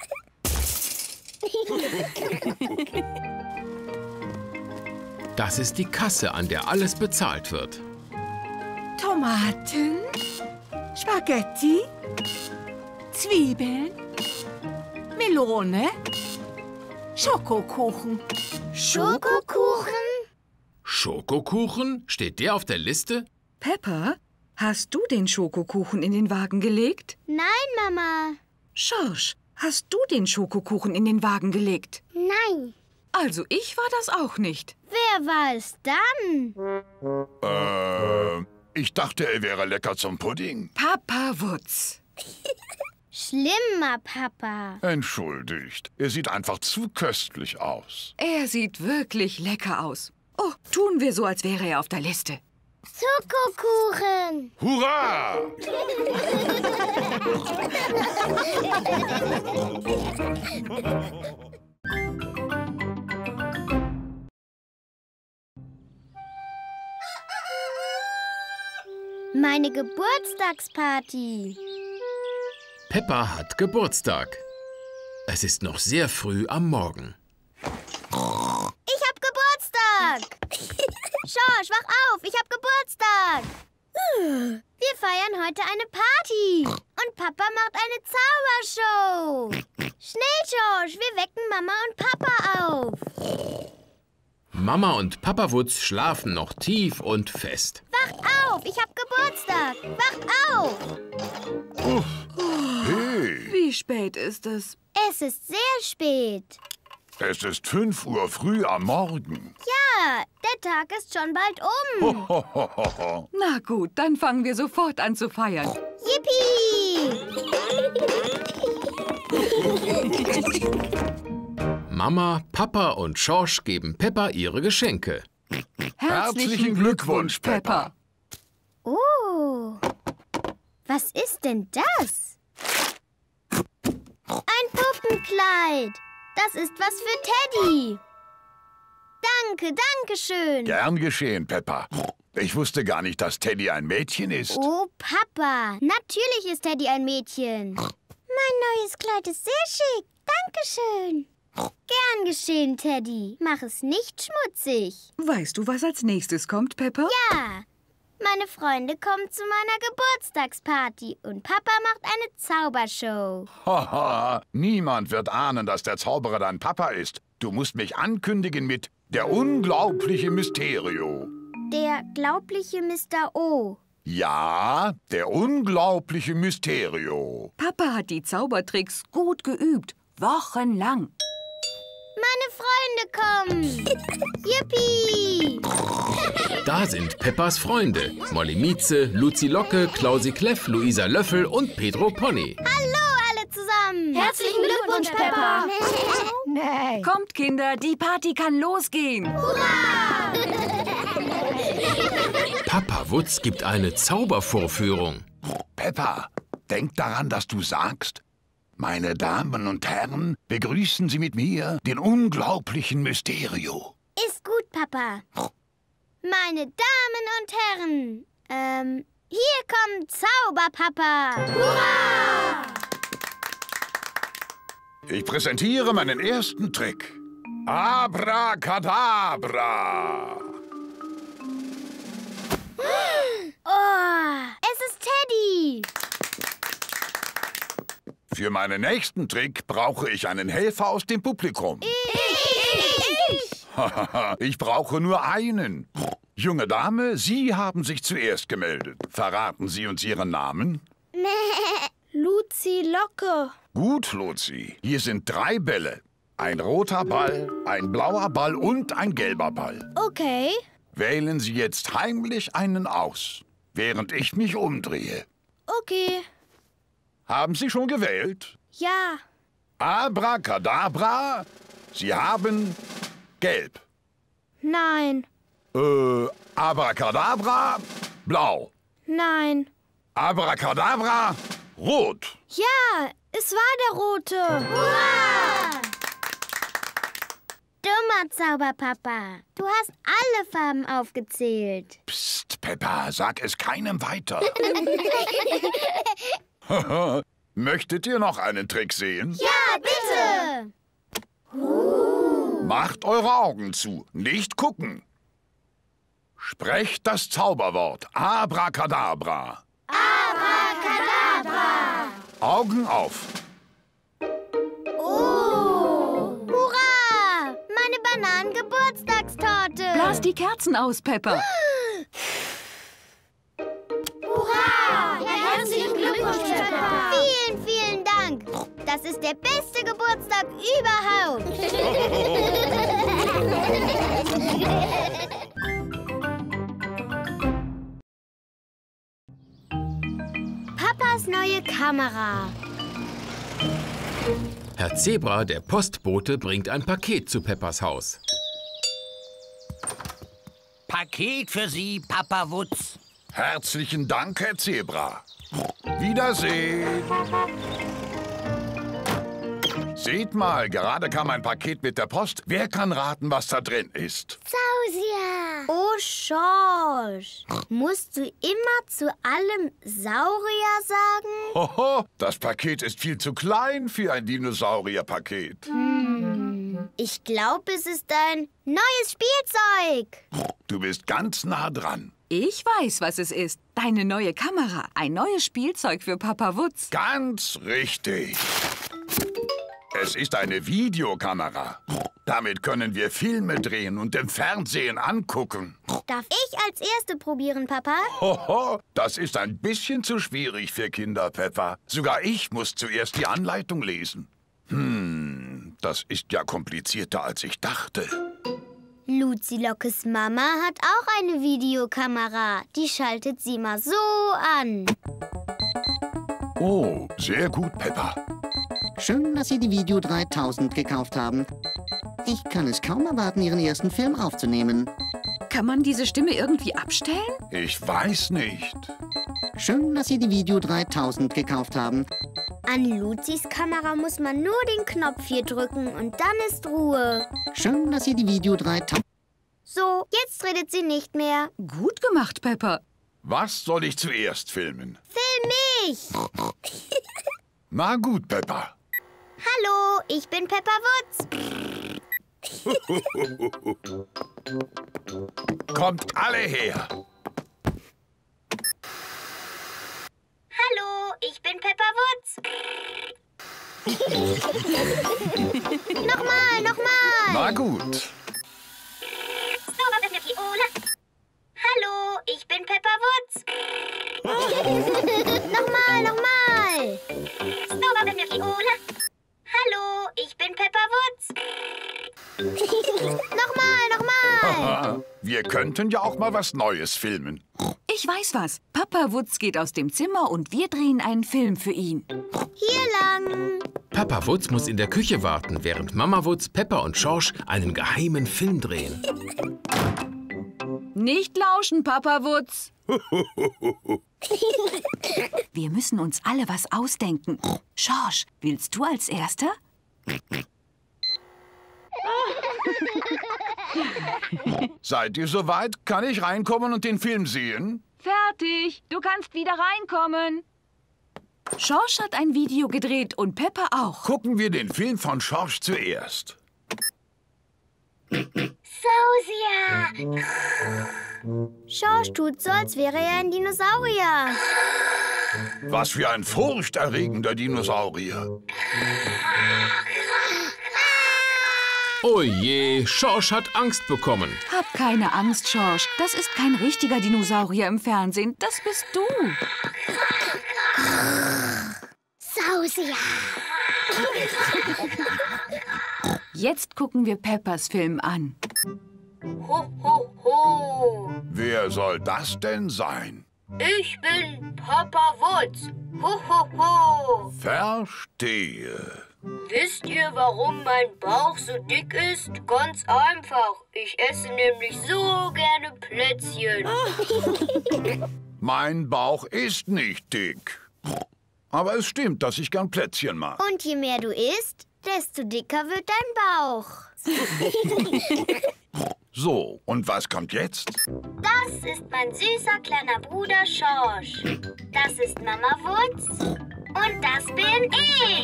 Das ist die Kasse, an der alles bezahlt wird. Tomaten, Spaghetti, Zwiebeln, Melone, Schokokuchen. Schokokuchen? Schokokuchen? Steht der auf der Liste? Peppa, hast du den Schokokuchen in den Wagen gelegt? Nein, Mama. Schorsch, hast du den Schokokuchen in den Wagen gelegt? Nein. Also ich war das auch nicht. Wer war es dann? Ich dachte, er wäre lecker zum Pudding. Papa Wutz. Schlimmer Papa. Entschuldigt, er sieht einfach zu köstlich aus. Er sieht wirklich lecker aus. Oh, tun wir so, als wäre er auf der Liste. Schokokuchen. Hurra! Meine Geburtstagsparty. Peppa hat Geburtstag. Es ist noch sehr früh am Morgen. Ich hab Geburtstag. Schorsch, wach auf, ich hab Geburtstag. Wir feiern heute eine Party. Und Papa macht eine Zaubershow. Schnell, Schorsch, wir wecken Mama und Papa auf. Mama und Papa Wutz schlafen noch tief und fest. Wach auf, ich hab Geburtstag. Wach auf. Hey, Wie spät ist es? Es ist sehr spät. es ist 5 Uhr früh am Morgen. Ja, der Tag ist schon bald um. Hohohoho. Na gut, dann fangen wir sofort an zu feiern. Yippie! Mama, Papa und Schorsch geben Peppa ihre Geschenke. Herzlichen Glückwunsch, Peppa. Oh, was ist denn das? Ein Puppenkleid. Das ist was für Teddy. Danke, danke schön. Gern geschehen, Peppa. Ich wusste gar nicht, dass Teddy ein Mädchen ist. Oh, Papa, natürlich ist Teddy ein Mädchen. Mein neues Kleid ist sehr schick. Dankeschön. Gern geschehen, Teddy. Mach es nicht schmutzig. Weißt du, was als nächstes kommt, Peppa? Ja, meine Freunde kommen zu meiner Geburtstagsparty und Papa macht eine Zaubershow. Haha, niemand wird ahnen, dass der Zauberer dein Papa ist. Du musst mich ankündigen mit der unglaubliche Mysterio. Der glaubliche Mr. O. Ja, der unglaubliche Mysterio. Papa hat die Zaubertricks gut geübt. Wochenlang. Meine Freunde kommen. Yippie! Da sind Peppas Freunde. Molly Mieze, Luzi Locke, Klausi Kleff, Luisa Löffel und Pedro Pony. Hallo alle zusammen. Herzlichen Glückwunsch, Peppa. Nee. Kommt, Kinder, die Party kann losgehen. Papa Wutz gibt eine Zaubervorführung. Peppa, denk daran, dass du sagst: Meine Damen und Herren, begrüßen Sie mit mir den unglaublichen Mysterio. Ist gut, Papa. Meine Damen und Herren, hier kommt Zauberpapa. Hurra! Ich präsentiere meinen ersten Trick. Abracadabra. Oh, es ist Teddy. Für meinen nächsten Trick brauche ich einen Helfer aus dem Publikum. Ich brauche nur einen. Junge Dame, Sie haben sich zuerst gemeldet. Verraten Sie uns Ihren Namen? Luzi Locke. Gut, Luzi. Hier sind 3 Bälle. Ein roter Ball, ein blauer Ball und ein gelber Ball. Okay. Wählen Sie jetzt heimlich einen aus, während ich mich umdrehe. Okay. Haben Sie schon gewählt? Ja. Abracadabra, Sie haben gelb. Nein. Abracadabra, blau. Nein. Abracadabra, rot. Ja, es war der rote. Hurra! Dummer Zauberpapa. Du hast alle Farben aufgezählt. Psst, Peppa, sag es keinem weiter. Möchtet ihr noch einen Trick sehen? Ja, bitte. Macht eure Augen zu, nicht gucken. Sprecht das Zauberwort Abracadabra. Abracadabra. Augen auf. Oh. Hurra! Lass die Kerzen aus, Peppa. Hurra! Herzlichen Glückwunsch, Peppa! Vielen, vielen Dank. Das ist der beste Geburtstag überhaupt. Papas neue Kamera. Herr Zebra, der Postbote, bringt ein Paket zu Peppas Haus. Paket für Sie, Papa Wutz. Herzlichen Dank, Herr Zebra. Wiedersehen. Seht mal, gerade kam ein Paket mit der Post. Wer kann raten, was da drin ist? Sausia. Oh, Schorsch. Musst du immer zu allem Saurier sagen? Hoho, das Paket ist viel zu klein für ein Dinosaurier-Paket. Ich glaube, es ist ein neues Spielzeug. Du bist ganz nah dran. Ich weiß, was es ist. Deine neue Kamera. Ein neues Spielzeug für Papa Wutz. Ganz richtig. Es ist eine Videokamera. Damit können wir Filme drehen und im Fernsehen angucken. Darf ich als Erste probieren, Papa? Hoho, das ist ein bisschen zu schwierig für Kinder, Peppa. Sogar ich muss zuerst die Anleitung lesen. Das ist ja komplizierter, als ich dachte. Luzi-Lockes Mama hat auch eine Videokamera. Die schaltet sie mal so an. Oh, sehr gut, Peppa. Schön, dass Sie die Video 3000 gekauft haben. Ich kann es kaum erwarten, Ihren ersten Film aufzunehmen. Kann man diese Stimme irgendwie abstellen? Ich weiß nicht. Schön, dass Sie die Video 3000 gekauft haben. An Luzis Kamera muss man nur den Knopf hier drücken und dann ist Ruhe. Schön, dass Sie die Video 3000... So, jetzt redet sie nicht mehr. Gut gemacht, Peppa. Was soll ich zuerst filmen? Film mich! Na gut, Peppa. Hallo, ich bin Peppa Wutz. Kommt alle her. Hallo, ich bin Peppa Wutz. Nochmal. Na gut. Hallo, ich bin Peppa Wutz. Nochmal. Hallo, ich bin Peppa Wutz. Nochmal. Wir könnten ja auch mal was Neues filmen. Ich weiß was. Papa Wutz geht aus dem Zimmer und wir drehen einen Film für ihn. Hier lang. Papa Wutz muss in der Küche warten, während Mama Wutz, Peppa und Schorsch einen geheimen Film drehen. Nicht lauschen, Papa Wutz. Wir müssen uns alle was ausdenken. Schorsch, willst du als Erster? Seid ihr soweit? Kann ich reinkommen und den Film sehen? Fertig. Du kannst wieder reinkommen. Schorsch hat ein Video gedreht und Peppa auch. Gucken wir den Film von Schorsch zuerst. Sausia. Schorsch tut so, als wäre er ein Dinosaurier. Was für ein furchterregender Dinosaurier. Oh je, Schorsch hat Angst bekommen. Hab keine Angst, Schorsch. Das ist kein richtiger Dinosaurier im Fernsehen. Das bist du. Sausia. Jetzt gucken wir Peppas Film an. Ho, ho, ho. Wer soll das denn sein? Ich bin Papa Wutz. Ho, ho, ho. Verstehe. Wisst ihr, warum mein Bauch so dick ist? Ganz einfach. Ich esse nämlich so gerne Plätzchen. Mein Bauch ist nicht dick. Aber es stimmt, dass ich gern Plätzchen mag. Und je mehr du isst, desto dicker wird dein Bauch. So, und was kommt jetzt? Das ist mein süßer kleiner Bruder Schorsch. Das ist Mama Wutz. Und das bin ich.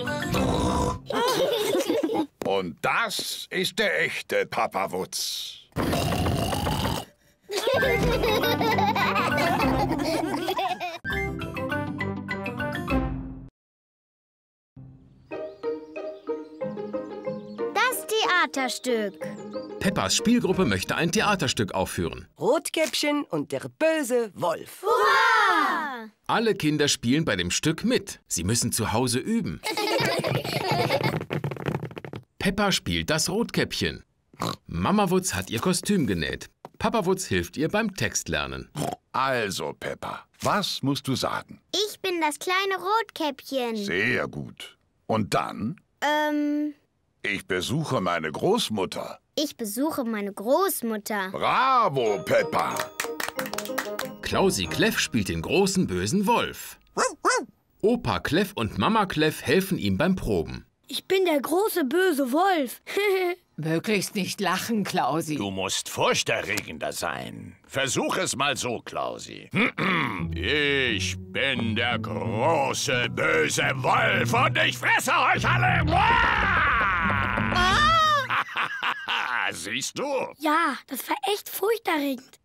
Und das ist der echte Papa Wutz. Das Theaterstück. Peppas Spielgruppe möchte ein Theaterstück aufführen. Rotkäppchen und der böse Wolf. Hurra! Alle Kinder spielen bei dem Stück mit. Sie müssen zu Hause üben. Peppa spielt das Rotkäppchen. Mama Wutz hat ihr Kostüm genäht. Papa Wutz hilft ihr beim Textlernen. Also, Peppa, was musst du sagen? Ich bin das kleine Rotkäppchen. Sehr gut. Und dann? Ich besuche meine Großmutter. Ich besuche meine Großmutter. Bravo, Peppa. Klausi Kleff spielt den großen bösen Wolf. Opa Kleff und Mama Kleff helfen ihm beim Proben. Ich bin der große böse Wolf. Möglichst nicht lachen, Klausi. Du musst furchterregender sein. Versuch es mal so, Klausi. Ich bin der große böse Wolf und ich fresse euch alle. Siehst du? Ja, das war echt furchterregend.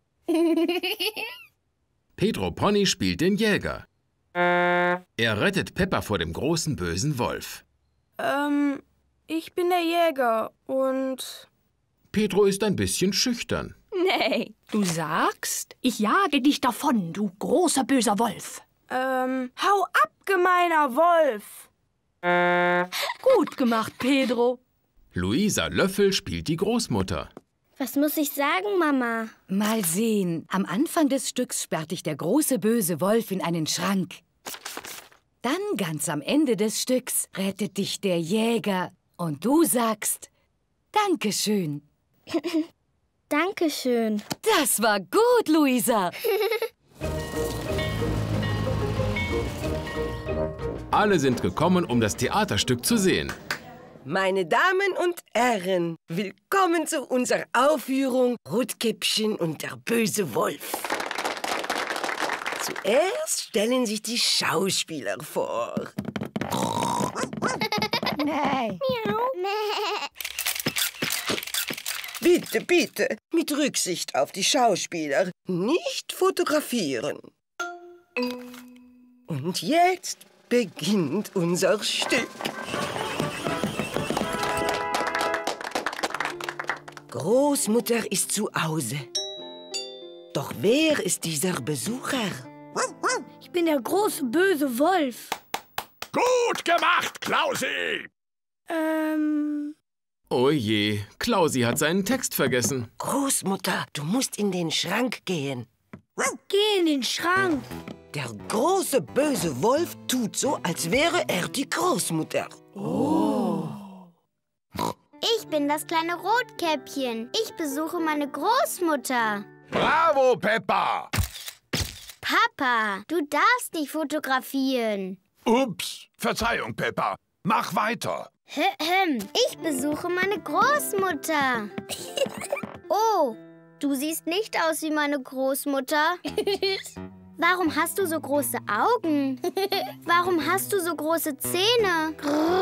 Pedro Pony spielt den Jäger. Er rettet Peppa vor dem großen bösen Wolf. Ich bin der Jäger und... Pedro ist ein bisschen schüchtern. Nee, du sagst, ich jage dich davon, du großer böser Wolf. Hau ab, gemeiner Wolf. Gut gemacht, Pedro. Luisa Löffel spielt die Großmutter. Was muss ich sagen, Mama? Mal sehen. Am Anfang des Stücks sperrt dich der große böse Wolf in einen Schrank. Dann ganz am Ende des Stücks rettet dich der Jäger und du sagst Dankeschön. Dankeschön. Das war gut, Luisa. Alle sind gekommen, um das Theaterstück zu sehen. Meine Damen und Herren, willkommen zu unserer Aufführung Rotkäppchen und der böse Wolf. Zuerst stellen sich die Schauspieler vor. Nein. Bitte, bitte, mit Rücksicht auf die Schauspieler, nicht fotografieren. Und jetzt beginnt unser Stück. Großmutter ist zu Hause. Doch wer ist dieser Besucher? Ich bin der große böse Wolf. Gut gemacht, Klausi! Oh je, Klausi hat seinen Text vergessen. Großmutter, du musst in den Schrank gehen. Geh in den Schrank. Der große böse Wolf tut so, als wäre er die Großmutter. Oh. Ich bin das kleine Rotkäppchen. Ich besuche meine Großmutter. Bravo, Peppa! Papa, du darfst nicht fotografieren. Ups, Verzeihung, Peppa. Mach weiter. Ich besuche meine Großmutter. Oh, du siehst nicht aus wie meine Großmutter. Warum hast du so große Augen? Warum hast du so große Zähne?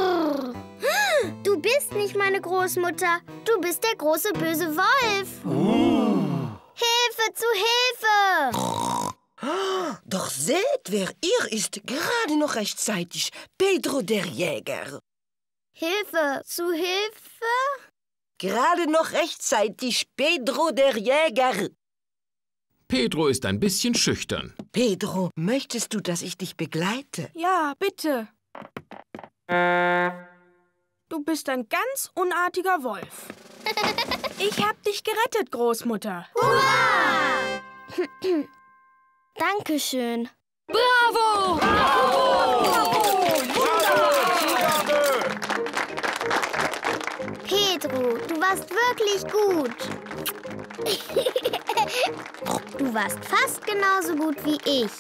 Du bist nicht meine Großmutter. Du bist der große böse Wolf. Hilfe, zu Hilfe! Doch seht, wer ihr ist, gerade noch rechtzeitig. Pedro der Jäger. Hilfe, zu Hilfe? Gerade noch rechtzeitig, Pedro der Jäger. Pedro ist ein bisschen schüchtern. Pedro, möchtest du, dass ich dich begleite? Ja, bitte. Du bist ein ganz unartiger Wolf. Ich hab dich gerettet, Großmutter. Hurra! Dankeschön. Bravo! Bravo! Pedro, du warst wirklich gut. Du warst fast genauso gut wie ich.